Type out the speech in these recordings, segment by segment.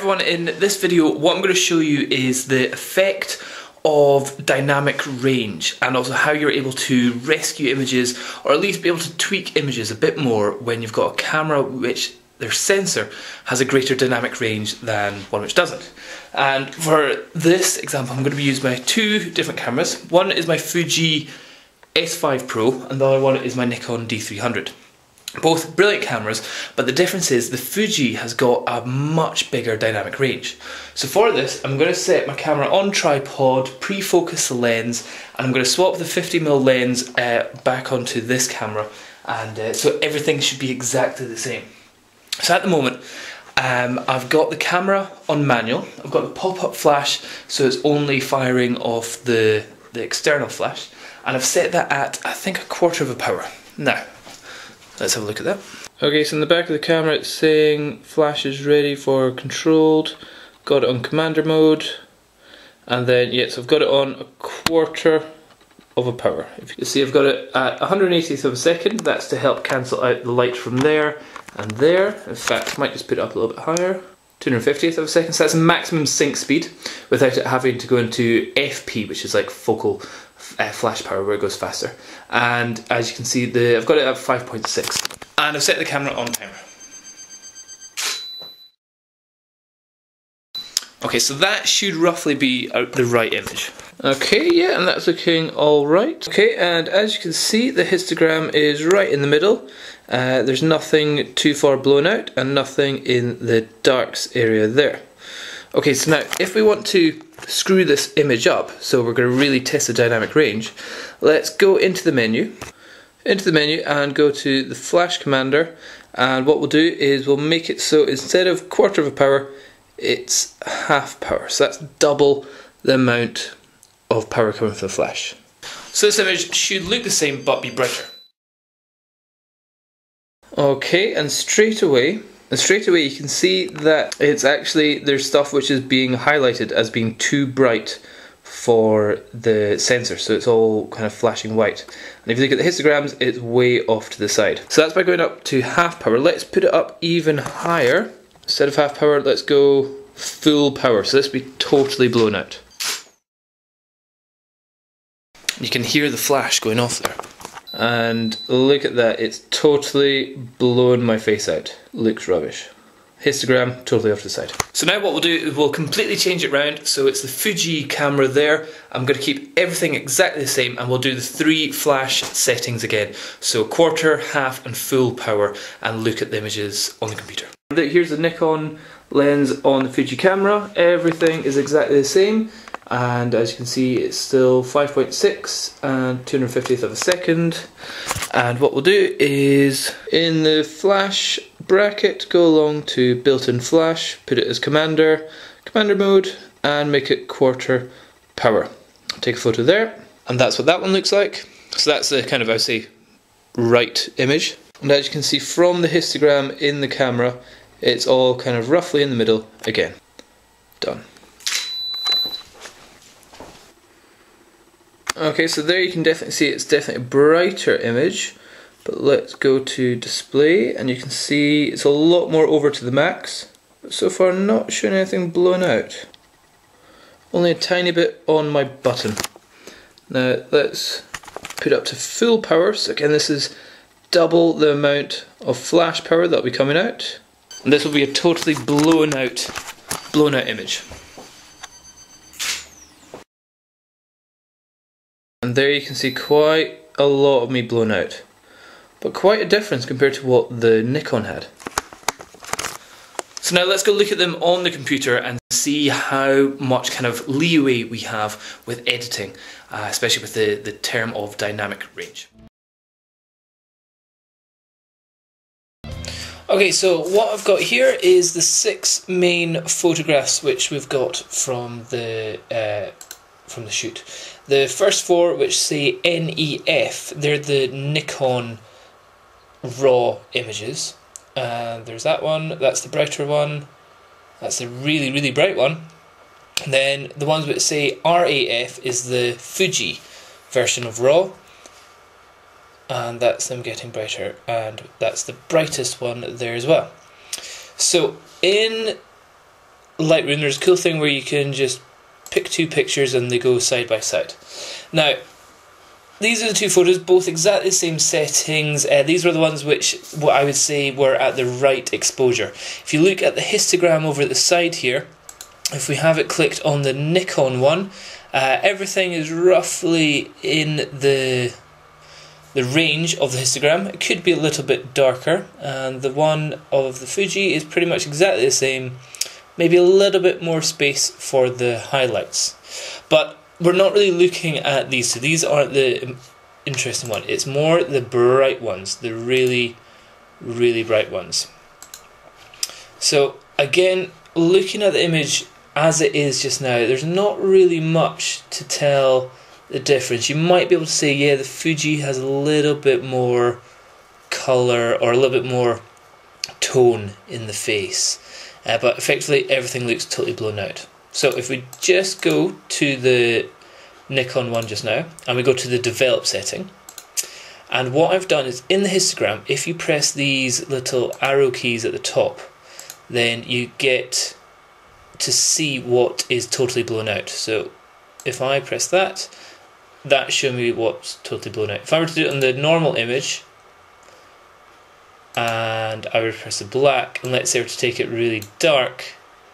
everyone, in this video what I'm going to show you is the effect of dynamic range and also how you're able to rescue images, or at least be able to tweak images a bit more when you've got a camera which their sensor has a greater dynamic range than one which doesn't. And for this example I'm going to be using my two different cameras. One is my Fuji S5 Pro and the other one is my Nikon D300. Both brilliant cameras, but the difference is the Fuji has got a much bigger dynamic range. So for this, I'm going to set my camera on tripod, pre-focus the lens, and I'm going to swap the 50mm lens back onto this camera, and so everything should be exactly the same. So at the moment, I've got the camera on manual, I've got the pop-up flash, so it's only firing off the external flash, and I've set that at, I think, 1/4 of a power. Now, let's have a look at that. Okay, so in the back of the camera it's saying flash is ready for controlled, got it on commander mode, and then yes, I've got it on 1/4 of a power. If you see, I've got it at 180th of a second, that's to help cancel out the light from there and there. In fact, I might just put it up a little bit higher. 250th of a second, so that's maximum sync speed without it having to go into FP, which is like focal flash power, where it goes faster. And as you can see, I've got it at 5.6, and I've set the camera on timer. Okay, so that should roughly be the right image. Okay, yeah, and that's looking alright. Okay, and as you can see, the histogram is right in the middle. There's nothing too far blown out and nothing in the darks area there. Okay, so now if we want to screw this image up, so we're going to really test the dynamic range, let's go into the menu and go to the flash commander, and what we'll do is we'll make it so instead of 1/4 of a power, it's half power, so that's double the amount of power coming from the flash. So this image should look the same but be brighter. Okay, and straight away you can see that it's actually, there's stuff which is being highlighted as being too bright for the sensor, so it's all kind of flashing white. And if you look at the histograms, it's way off to the side. So that's by going up to half power. Let's put it up even higher. Instead of half power, let's go full power, so this will be totally blown out. You can hear the flash going off there. And look at that, it's totally blown my face out. Looks rubbish. Histogram totally off to the side. So now what we'll do is we'll completely change it round, so it's the Fuji camera there. I'm going to keep everything exactly the same, and we'll do the 3 flash settings again. So 1/4, half and full power, and look at the images on the computer. Here's the Nikon lens on the Fuji camera. Everything is exactly the same. And as you can see, it's still 5.6 and 250th of a second. And what we'll do is, in the flash bracket, go along to built-in flash, put it as commander mode, and make it 1/4 power. Take a photo there, and that's what that one looks like. So that's the kind of, I would say, right image. And as you can see from the histogram in the camera, it's all kind of roughly in the middle again. Done. Okay, so there you can definitely see it's definitely a brighter image, but let's go to display and you can see it's a lot more over to the max, but so far not showing anything blown out. Only a tiny bit on my button. Now let's put it up to full power, so again this is double the amount of flash power that will be coming out, and this will be a totally blown out image. And there you can see quite a lot of me blown out, but quite a difference compared to what the Nikon had. So now let's go look at them on the computer and see how much kind of leeway we have with editing, especially with the term of dynamic range. Okay, so what I've got here is the 6 main photographs which we've got from the shoot. The first 4, which say NEF, they're the Nikon raw images. There's that one, that's the brighter one, that's the really, really bright one. And then the ones which say RAF is the Fuji version of raw. And that's them getting brighter, and that's the brightest one there as well. So in Lightroom, there's a cool thing where you can just pick two pictures and they go side by side. Now, these are the two photos, both exactly the same settings. These were the ones which, what I would say, were at the right exposure. If you look at the histogram over at the side here, if we have it clicked on the Nikon one, everything is roughly in the range of the histogram. It could be a little bit darker, and the one of the Fuji is pretty much exactly the same, maybe a little bit more space for the highlights. But we're not really looking at these, so these aren't the interesting one. It's more the bright ones, the really, really bright ones. So again, looking at the image as it is just now, there's not really much to tell the difference. You might be able to say, yeah, the Fuji has a little bit more colour or a little bit more tone in the face, but effectively everything looks totally blown out. So if we just go to the Nikon one just now, and we go to the develop setting, and what I've done is in the histogram, if you press these little arrow keys at the top, then you get to see what is totally blown out. So if I press that, that shows me what's totally blown out. If I were to do it on the normal image, and I would press the black, and let's say I were to take it really dark,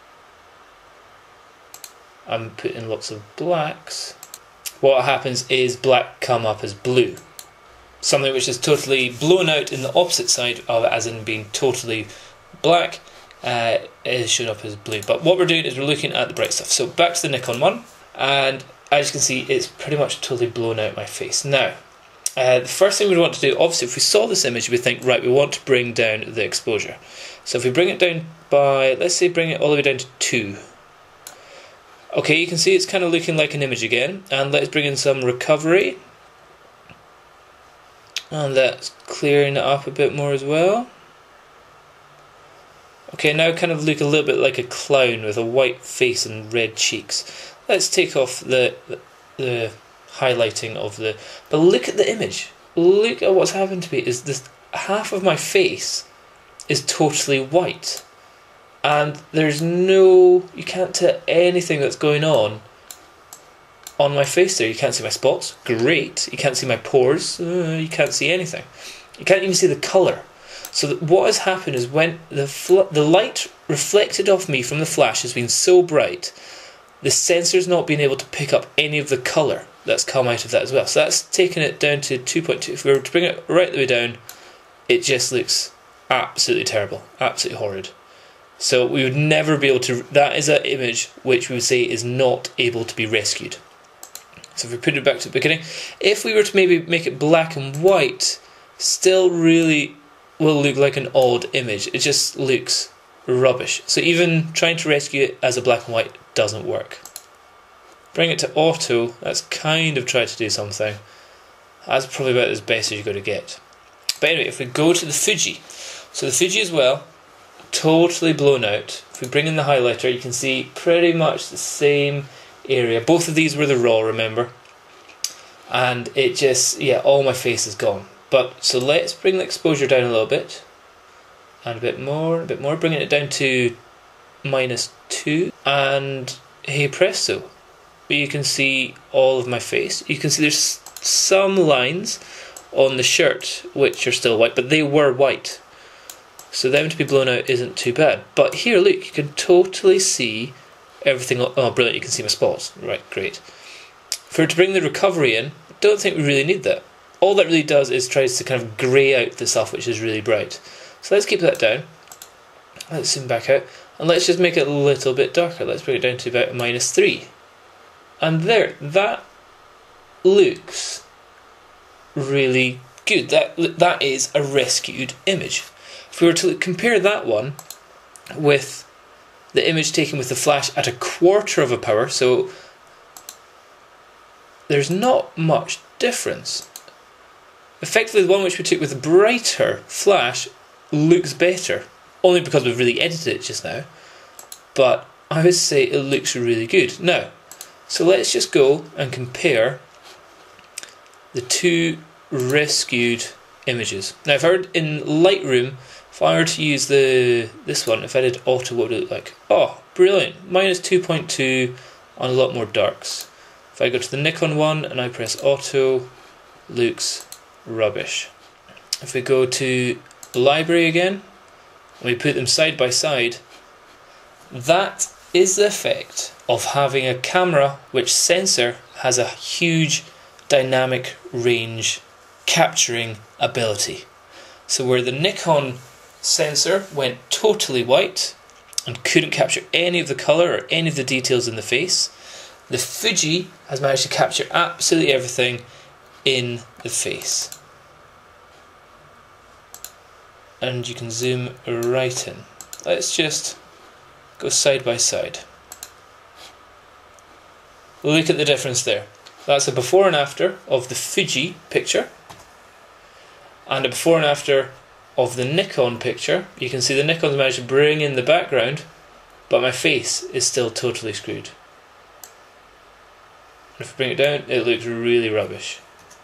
I'm putting lots of blacks, what happens is black come up as blue. Something which is totally blown out in the opposite side of it, as in being totally black, is shown up as blue. But what we're doing is we're looking at the bright stuff. So back to the Nikon one, and as you can see, it's pretty much totally blown out my face. Now, the first thing we want to do, obviously if we saw this image, we think, right, we want to bring down the exposure. So if we bring it down by, let's say bring it all the way down to 2. Okay, you can see it's kind of looking like an image again, and let's bring in some recovery, and that's clearing it up a bit more as well. Okay, now kind of look a little bit like a clown with a white face and red cheeks. Let's take off the highlighting of the... But look at the image. Look at what's happened to me. Is this half of my face is totally white, and there's no... You can't tell anything that's going on my face there. You can't see my spots. Great. You can't see my pores. You can't see anything. You can't even see the colour. So what has happened is when the light reflected off me from the flash has been so bright, the sensor's not been able to pick up any of the colour that's come out of that as well. So that's taken it down to 2.2. If we were to bring it right the way down, it just looks absolutely terrible, absolutely horrid. So we would never be able to... That is an image which we would say is not able to be rescued. So if we put it back to the beginning, if we were to maybe make it black and white, still really will look like an odd image. It just looks rubbish. So even trying to rescue it as a black and white doesn't work. Bring it to auto, that's kind of tried to do something. That's probably about as best as you're going to get. But anyway, if we go to the Fuji, so the Fuji as well, totally blown out. If we bring in the highlighter, you can see pretty much the same area. Both of these were the raw, remember? And it just, yeah, all my face is gone. But, so let's bring the exposure down a little bit. And a bit more, bringing it down to -2. And hey presto, you can see all of my face. You can see there's some lines on the shirt which are still white, but they were white. So them to be blown out isn't too bad. But here, look, you can totally see everything. Oh, brilliant, you can see my spots. Right, great. For to bring the recovery in, I don't think we really need that. All that really does is tries to kind of grey out the stuff which is really bright. So let's keep that down. Let's zoom back out. And let's just make it a little bit darker. Let's bring it down to about -3. And there, that looks really good. That is a rescued image. If we were to compare that one with the image taken with the flash at 1/4 of a power, so there's not much difference. Effectively, the one which we took with a brighter flash looks better, only because we've really edited it just now, but I would say it looks really good. Now, so let's just go and compare the two rescued images. Now if I were in Lightroom, if I were to use this one, if I did auto, what would it look like? Oh, brilliant, minus 2.2 on a lot more darks. If I go to the Nikon one and I press auto, looks rubbish. If we go to library again, and we put them side by side, that is the effect of having a camera which sensor has a huge dynamic range capturing ability. So where the Nikon sensor went totally white and couldn't capture any of the colour or any of the details in the face, the Fuji has managed to capture absolutely everything in the face. And you can zoom right in. Let's just go side by side. Look at the difference there. That's a before and after of the Fuji picture and a before and after of the Nikon picture. You can see the Nikon's managed to bring in the background, but my face is still totally screwed. If I bring it down, it looks really rubbish.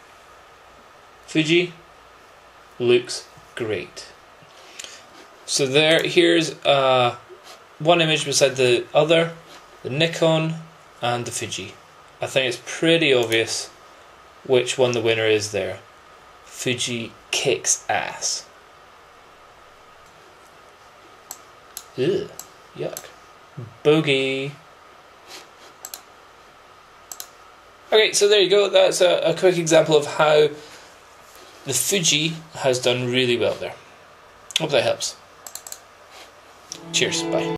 Fuji looks great. So here's one image beside the other, the Nikon and the Fuji. I think it's pretty obvious which one the winner is there. Fuji kicks ass. Ugh, yuck. Bogey. Okay, so there you go. That's a quick example of how the Fuji has done really well there. Hope that helps. Cheers, bye.